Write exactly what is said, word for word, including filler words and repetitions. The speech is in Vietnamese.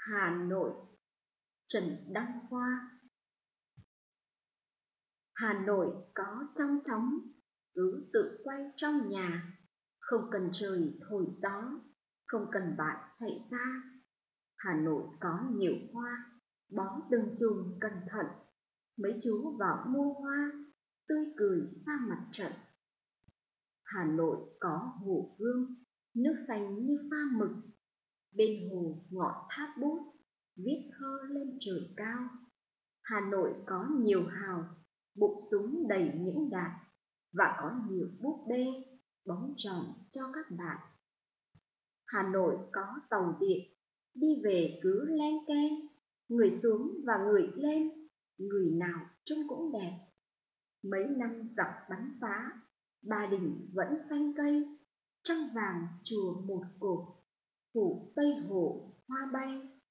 Hà Nội, Trần Đăng Khoa. Hà Nội có trong chóng, cứ tự quay trong nhà, không cần trời thổi gió, không cần bạn chạy xa. Hà Nội có nhiều hoa, bó từng chùm cẩn thận, mấy chú vào mua hoa, tươi cười ra mặt trận. Hà Nội có hồ Gươm, nước xanh như pha mực, bên hồ ngọn tháp bút, viết thơ lên trời cao. Hà Nội có nhiều hào, bụng súng đầy những đạn, và có nhiều búp bê, bóng tròn cho các bạn. Hà Nội có tàu điện, đi về cứ len keng, người xuống và người lên, người nào trông cũng đẹp. Mấy năm giặc bắn phá, Ba Đình vẫn xanh cây, trăng vàng chùa một cột, phủ Tây Hồ hoa bay.